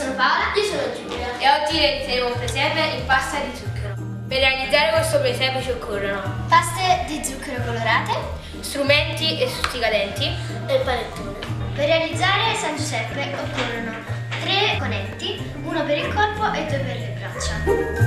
sono Paola. Io sono Giulia. E oggi realizzeremo un presepe in pasta di zucchero. Per realizzare questo presepe ci occorrono Paste di zucchero colorate, strumenti e stuzzicadenti e panettone. Per realizzare San Giuseppe occorrono 3 conetti, 1 per il corpo e 2 per le braccia.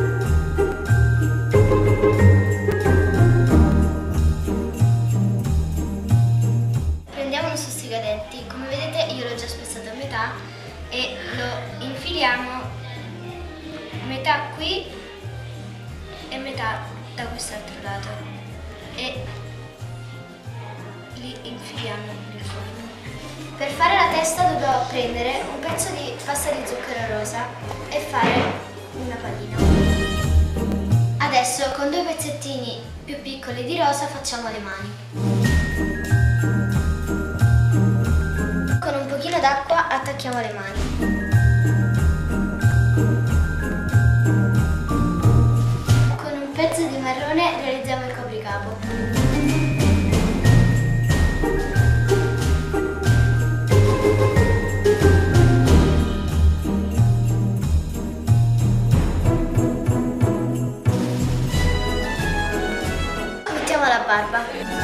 Come vedete io l'ho già spezzato a metà e lo infiliamo metà qui e metà da quest'altro lato e li infiliamo nel forno. Per fare la testa dobbiamo prendere un pezzo di pasta di zucchero rosa e fare una pallina. Adesso con 2 pezzettini più piccoli di rosa facciamo le mani. Con un pochino d'acqua attacchiamo le mani. Con un pezzo di marrone realizziamo il copricapo. Mettiamo la barba.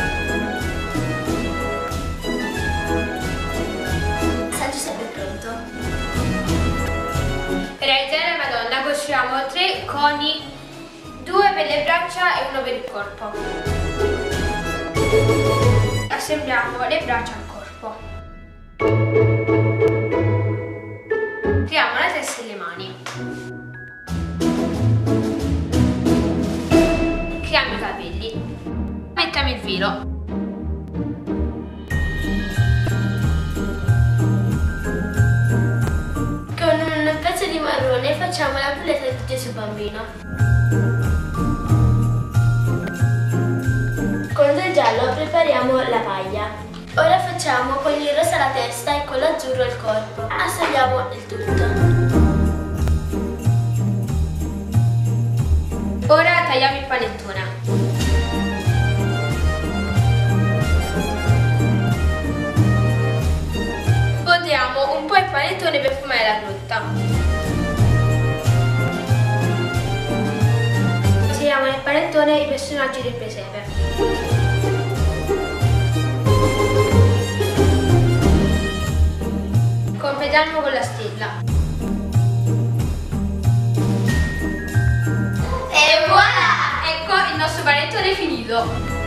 Per realizzare la Madonna costruiamo 3 coni, 2 per le braccia e 1 per il corpo. Assembliamo le braccia al corpo. Creiamo la testa e le mani. Creiamo i capelli. Mettiamo il filo. Di marrone facciamo la pulletta di Gesù Bambino. Con del giallo prepariamo la paglia. Ora facciamo con il rosa la testa e con l'azzurro il corpo. Assembliamo il tutto. Ora tagliamo il panettone. Sfondiamo un po' il panettone per fumare la frutta. Inseriamo nel panettone i personaggi del presepe. Completiamo con la stella. E voilà! Ecco il nostro panettone finito.